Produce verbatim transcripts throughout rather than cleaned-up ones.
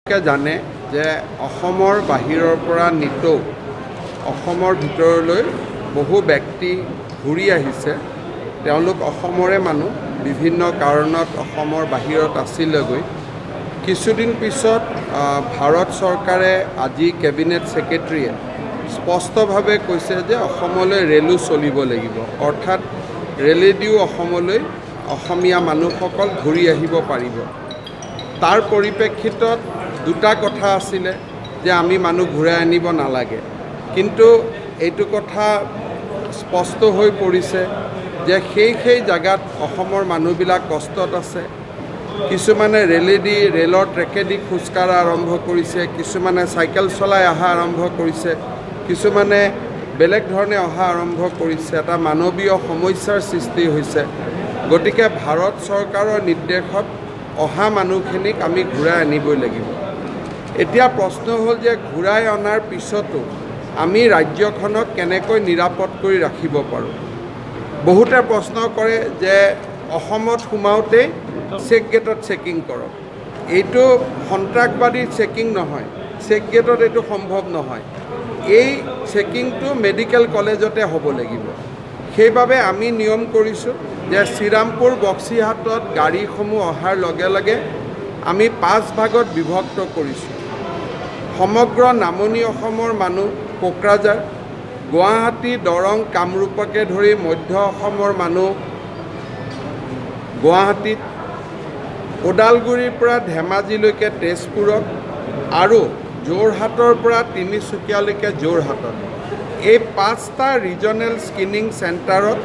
জানে যে অসমৰ বাহিৰৰ পৰা নিতৌ অসমৰ ভিতৰলৈ বহু ব্যক্তি ঘূৰি আহিছে। তেওঁলোক অসমৰে মানুহ, বিভিন্ন কাৰণত অসমৰ বাহিৰত আছিলেগৈ। কিছুদিন পিছত ভাৰত চৰকাৰে আজি কেবিনেট ছেক্ৰেটাৰীয়ে স্পষ্টভাৱে কৈছে যে অসমলৈ ৰেলো চলিব লাগিব, অৰ্থাৎ ৰেলেদিও অসমলৈ অসমীয়া মানুহসকল ঘূৰি আহিব পাৰিব। তাৰ পৰিপ্ৰেক্ষিতত দুটা কথা আছিলে যে আমি মানুহ ঘূৰাই আনিব নালাগে, কিন্তু এইটো কথা স্পষ্ট হৈ পৰিছে যে সেই সেই জাগাত অসমৰ মানুহবিলাক কষ্টত আছে। কিছুমানে ৰেলেদি ৰেলৰ ট্ৰেকেদি খোজকাঢ়া আৰম্ভ কৰিছে, কিছুমানে চাইকেল চলাই অহা আৰম্ভ কৰিছে, কিছুমানে বেলেগ ধৰণে অহা আৰম্ভ কৰিছে। এটা মানৱীয় সমস্যাৰ সৃষ্টি হৈছে। গতিকে ভাৰত চৰকাৰৰ নিৰ্দেশত অহা মানুহখিনিক আমি ঘূৰাই আনিবই লাগিব। এতিয়া প্ৰশ্ন হ'ল যে ঘূৰাই অনাৰ পিছতো আমি ৰাজ্যখনক কেনেকৈ নিৰাপদ কৰি ৰাখিব পাৰোঁ। বহুতে প্ৰশ্ন কৰে যে অসমত সোমাওঁতেই চেক গেটত চেকিং কৰক। এইটো সন্ত্ৰাসবাদী চেকিং নহয়, চেক গেটত এইটো সম্ভৱ নহয়। এই চেকিংটো মেডিকেল কলেজতে হ'ব লাগিব। সেইবাবে আমি নিয়ম কৰিছোঁ যে শ্ৰীৰামপুৰ বক্সিহাটত গাড়ীসমূহ অহাৰ লগে লগে আমি পাঁচ ভাগত বিভক্ত কৰিছোঁ। সমগ্ৰ নামনি অসমৰ মানুহ কোকৰাঝাৰ, গুৱাহাটী, দৰং, কামৰূপকে ধৰি মধ্য অসমৰ মানুহ গুৱাহাটীত, ওদালগুৰিৰ পৰা ধেমাজিলৈকে তেজপুৰত আৰু যোৰহাটৰ পৰা তিনিচুকীয়ালৈকে যোৰহাটত এই পাঁচটা ৰিজনেল স্ক্ৰিনিং চেণ্টাৰত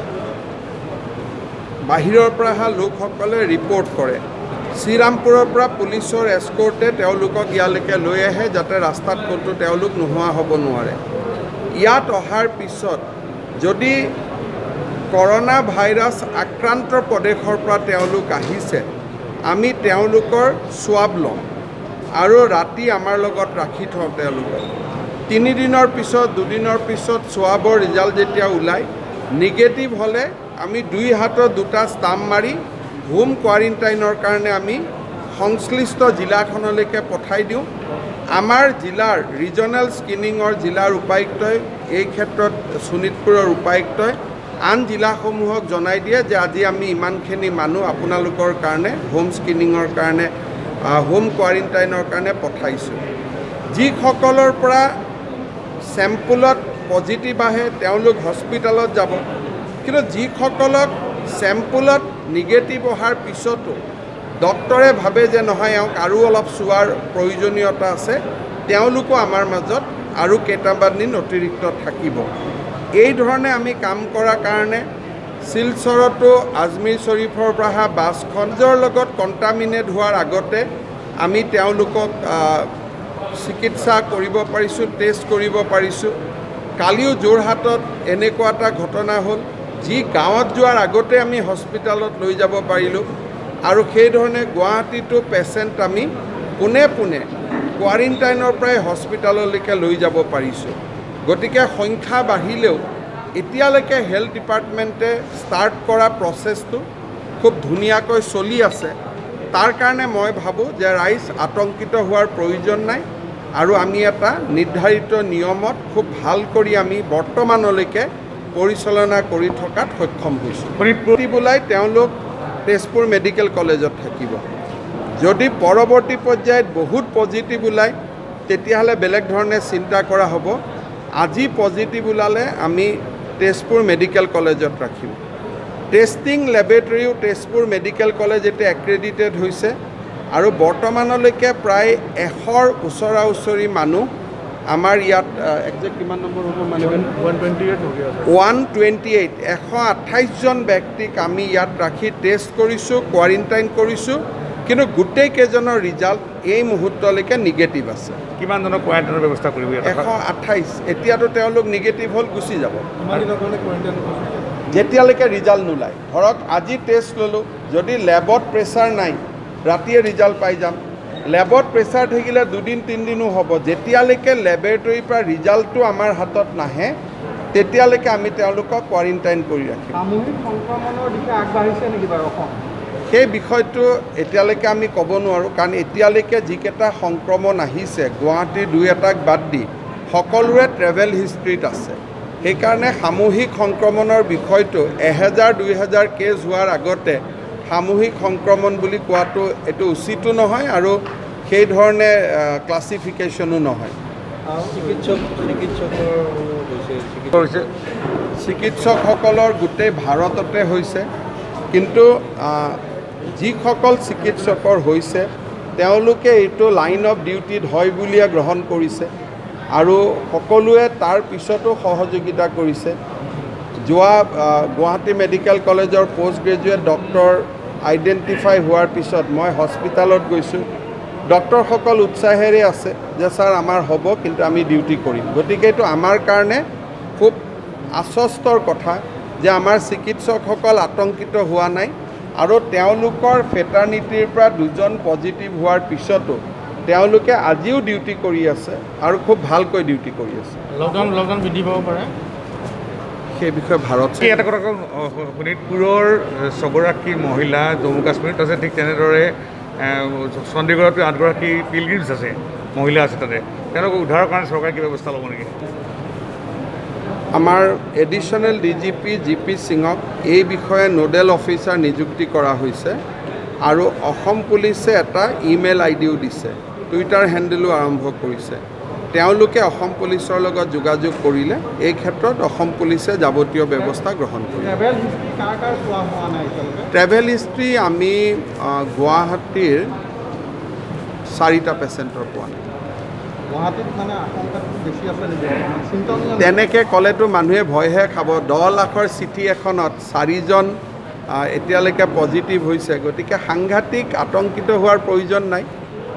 বাহিৰৰ পৰা অহা লোকসকলে ৰিপৰ্ট কৰে। শ্ৰীৰামপুৰৰ পৰা পুলিচৰ এস্কৰ্টে তেওঁলোকক ইয়ালৈকে লৈ আহে যাতে ৰাস্তাত ক'তো তেওঁলোক নোহোৱা হ'ব নোৱাৰে। ইয়াত অহাৰ পিছত যদি কৰোনা ভাইৰাছ আক্ৰান্ত প্ৰদেশৰ পৰা তেওঁলোক আহিছে, আমি তেওঁলোকৰ সোৱাব লওঁ আৰু ৰাতি আমাৰ লগত ৰাখি থওঁ তেওঁলোকক। তিনিদিনৰ পিছত দুদিনৰ পিছত সোৱাবৰ ৰিজাল্ট যেতিয়া ওলায়, নিগেটিভ হ'লে আমি দুই হাতত দুটা ষ্টাম্প মাৰি হোম কোৱাৰেণ্টাইনৰ কাৰণে আমি সংশ্লিষ্ট জিলাখনলৈকে পঠাই দিওঁ। আমাৰ জিলাৰ ৰিজনেল স্ক্ৰিনিঙৰ জিলাৰ উপায়ুক্তই, এই ক্ষেত্ৰত শোণিতপুৰৰ উপায়ুক্তই আন জিলাসমূহক জনাই দিয়ে যে আজি আমি ইমানখিনি মানুহ আপোনালোকৰ কাৰণে হোম স্ক্ৰিনিঙৰ কাৰণে হোম কোৱাৰেণ্টাইনৰ কাৰণে পঠাইছোঁ। যিসকলৰ পৰা চেম্পুলত পজিটিভ আহে তেওঁলোক হস্পিটেলত যাব, কিন্তু যিসকলক চেম্পুলত নিগেটিভ অহাৰ পিছতো ডক্টৰে ভাবে যে নহয় এওঁক আৰু অলপ চোৱাৰ প্ৰয়োজনীয়তা আছে, তেওঁলোকো আমাৰ মাজত আৰু কেইটামান দিন অতিৰিক্ত থাকিব। এই ধৰণে আমি কাম কৰাৰ কাৰণে শিলচৰতো আজমিৰ শ্বৰীফৰ পৰা অহা বাছখনৰ লগত কণ্টামিনেট হোৱাৰ আগতে আমি তেওঁলোকক চিকিৎসা কৰিব পাৰিছোঁ, টেষ্ট কৰিব পাৰিছোঁ। কালিও যোৰহাটত এনেকুৱা এটা ঘটনা হ'ল, যি গাঁৱত যোৱাৰ আগতে আমি হস্পিটেলত লৈ যাব পাৰিলোঁ। আৰু সেইধৰণে গুৱাহাটীতো পেচেণ্ট আমি পোনে পোনে কোৱাৰেণ্টাইনৰ পৰাই হস্পিটেললৈকে লৈ যাব পাৰিছোঁ। গতিকে সংখ্যা বাঢ়িলেও এতিয়ালৈকে হেল্থ ডিপাৰ্টমেণ্টে ষ্টাৰ্ট কৰা প্ৰচেছটো খুব ধুনীয়াকৈ চলি আছে। তাৰ কাৰণে মই ভাবোঁ যে ৰাইজ আতংকিত হোৱাৰ প্ৰয়োজন নাই আৰু আমি এটা নিৰ্ধাৰিত নিয়মত খুব ভাল কৰি আমি বৰ্তমানলৈকে পৰিচালনা কৰি থকাত সক্ষম হৈছোঁ। পজিটিভ ওলাই তেওঁলোক তেজপুৰ মেডিকেল কলেজত থাকিব। যদি পৰৱৰ্তী পৰ্যায়ত বহুত পজিটিভ ওলায় তেতিয়াহ'লে বেলেগ ধৰণে চিন্তা কৰা হ'ব। আজি পজিটিভ ওলালে আমি তেজপুৰ মেডিকেল কলেজত ৰাখিম। টেষ্টিং লেবৰেটৰীও তেজপুৰ মেডিকেল কলেজ এতিয়া এক্ৰেডিটেড হৈছে আৰু বৰ্তমানলৈকে প্ৰায় এশৰ ওচৰা ওচৰি মানুহ আমাৰ ইয়াত একজেক্ট কিমান নম্বৰ হ'ব মানে one twenty eight one twenty eight এশ আঠাইছজন ব্যক্তিক আমি ইয়াত ৰাখি টেষ্ট কৰিছোঁ, কোৱাৰেণ্টাইন কৰিছোঁ, কিন্তু গোটেইকেইজনৰ ৰিজাল্ট এই মুহূৰ্তলৈকে নিগেটিভ আছে। কিমানজনক কোৱাৰেণ্টাইনৰ ব্যৱস্থা কৰিব? এশ আঠাইছ। এতিয়াতো তেওঁলোক নিগেটিভ হ'ল, গুচি যাব যেতিয়ালৈকে ৰিজাল্ট নোলায়। ধৰক আজি টেষ্ট ল'লোঁ, যদি লেবত প্ৰেছাৰ নাই ৰাতিয়ে ৰিজাল্ট পাই যাম। লেবত প্ৰেছাৰ থাকিলে দুদিন তিনিদিনো হ'ব। যেতিয়ালৈকে লেবৰেটৰীৰ পৰা ৰিজাল্টটো আমাৰ হাতত নাহে তেতিয়ালৈকে আমি তেওঁলোকক কোৱাৰেণ্টাইন কৰি ৰাখিম। সামূহিক সংক্ৰমণৰ দিশে আগবাঢ়িছে নেকি বাৰু অসম? সেই বিষয়টো এতিয়ালৈকে আমি ক'ব নোৱাৰোঁ, কাৰণ এতিয়ালৈকে যিকেইটা সংক্ৰমণ আহিছে গুৱাহাটীৰ দুই এটাক বাদ দি সকলোৰে ট্ৰেভেল হিষ্ট্ৰীত আছে। সেইকাৰণে সামূহিক সংক্ৰমণৰ বিষয়টো এহেজাৰ দুই হাজাৰ কেছ হোৱাৰ আগতে সামূহিক সংক্ৰমণ বুলি কোৱাটো এইটো উচিতো নহয় আৰু সেই ধৰণে ক্লাছিফিকেশ্যনো নহয়। চিকিৎসক চিকিৎসকৰ চিকিৎসকসকলৰ গোটেই ভাৰততে হৈছে, কিন্তু যিসকল চিকিৎসকৰ হৈছে তেওঁলোকে এইটো লাইন অফ ডিউটিত হয় বুলিয়ে গ্ৰহণ কৰিছে আৰু সকলোৱে তাৰ পিছতো সহযোগিতা কৰিছে। যোৱা গুৱাহাটী মেডিকেল কলেজৰ পোষ্ট গ্ৰেজুৱেট ডক্টৰ আইডেণ্টিফাই হোৱাৰ পিছত মই হস্পিটেলত গৈছোঁ। ডক্টৰসকল উৎসাহেৰে আছে যে ছাৰ আমাৰ হ'ব, কিন্তু আমি ডিউটি কৰিম। গতিকে এইটো আমাৰ কাৰণে খুব আশ্বস্তৰ কথা যে আমাৰ চিকিৎসকসকল আতংকিত হোৱা নাই আৰু তেওঁলোকৰ ফেটাৰ্নিটিৰ পৰা দুজন পজিটিভ হোৱাৰ পিছতো তেওঁলোকে আজিও ডিউটি কৰি আছে আৰু খুব ভালকৈ ডিউটি কৰি আছে। লকডাউন লকডাউন বৃদ্ধি পাব পাৰে সেই বিষয়ে ভাৰত এটা কথা কওঁ, শোণিতপুৰৰ ছগৰাকী মহিলা জম্মু কাশ্মীৰত আছে, ঠিক তেনেদৰে চণ্ডীগড়তো আঠগৰাকী পিলগ্ৰিমছ আছে, মহিলা আছে তাতে, তেওঁলোকক উদ্ধাৰৰ কাৰণে চৰকাৰে কি ব্যৱস্থা ল'ব নেকি? আমাৰ additional D G P G P সিঙক এই বিষয়ে নোডেল অফিচাৰ নিযুক্তি কৰা হৈছে আৰু অসম পুলিচে এটা ইমেইল আই ডিও দিছে, টুইটাৰ হেণ্ডেলো আৰম্ভ কৰিছে। তেওঁলোকে অসম পুলিচৰ লগত যোগাযোগ কৰিলে এই ক্ষেত্ৰত অসম পুলিচে যাৱতীয় ব্যৱস্থা গ্ৰহণ কৰিব। ট্ৰেভেল হিষ্ট্ৰী আমি গুৱাহাটীৰ চাৰিটা পেচেণ্টৰ পোৱা নাই। তেনেকৈ ক'লেতো মানুহে ভয়হে খাব। দহ লাখৰ চিঠি এখনত চাৰিজন এতিয়ালৈকে পজিটিভ হৈছে, গতিকে সাংঘাতিক আতংকিত হোৱাৰ প্ৰয়োজন নাই।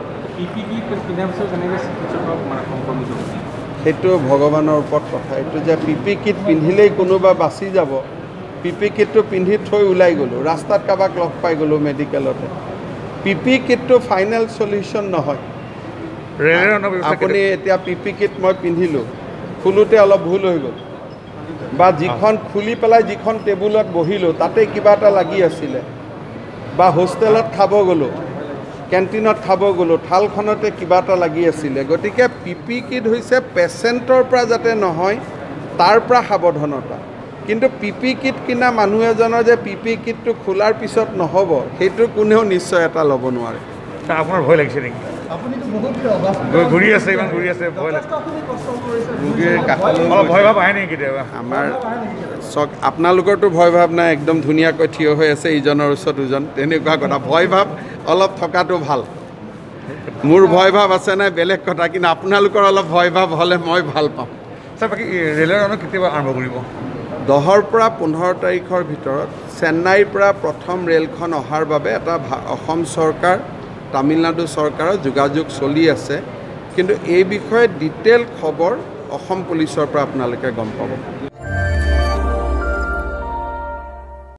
সেইটো ভগৱানৰ ওপৰত কথা। এইটো যে পি পি কিট পিন্ধিলেই কোনোবা বাচি যাব, পি পি কিটটো পিন্ধি থৈ ওলাই গ'লোঁ, ৰাস্তাত কাৰোবাক লগ পাই গ'লোঁ মেডিকেলতে, পি পি কিটটো ফাইনেল চলিউশ্যন নহয়। আপুনি এতিয়া পি পি কিট মই পিন্ধিলোঁ, খোলোতে অলপ ভুল হৈ গ'ল, বা যিখন খুলি পেলাই যিখন টেবুলত বহিলোঁ তাতে কিবা এটা লাগি আছিলে, বা হোষ্টেলত খাব গ'লোঁ, কেণ্টিনত খাব গ'লোঁ, থালখনতে কিবা এটা লাগি আছিলে। গতিকে পি পি কিট হৈছে পেচেণ্টৰ পৰা যাতে নহয় তাৰ পৰা সাৱধানতা। কিন্তু পি পি কিট কিনা মানুহ এজনৰ যে পি পি কিটটো খোলাৰ পিছত নহ'ব সেইটো কোনেও নিশ্চয় এটা ল'ব নোৱাৰে। আপোনাৰ ভয় লাগিছে নেকি? ঘূৰি আছে ইমান ঘূৰি আছে, ভয় লাগিছে? ৰোগীৰ কাষলৈ ভয় ভাৱ আহে নেকি কেতিয়াবা? আমাৰ চক আপোনালোকৰতো ভয় ভাৱ নাই, একদম ধুনীয়াকৈ থিয় হৈ আছে ইজনৰ ওচৰত দুজন, তেনেকুৱা কথা। ভয় ভাৱ অলপ থকাটো ভাল। মোৰ ভয় ভাৱ আছে নাই বেলেগ কথা, কিন্তু আপোনালোকৰ অলপ ভয় ভাৱ হ'লে মই ভাল পাম। ছাৰ, বাকী ৰেলৰ ৰণ কেতিয়াবা আৰম্ভ কৰিব? দহৰ পৰা পোন্ধৰ তাৰিখৰ ভিতৰত চেন্নাইৰ পৰা প্ৰথম ৰেলখন অহাৰ বাবে এটা অসম চৰকাৰ তামিলনাডু চৰকাৰৰ যোগাযোগ চলি আছে, কিন্তু এই বিষয়ে ডিটেইল খবৰ অসম পুলিচৰ পৰা আপোনালোকে গম পাব।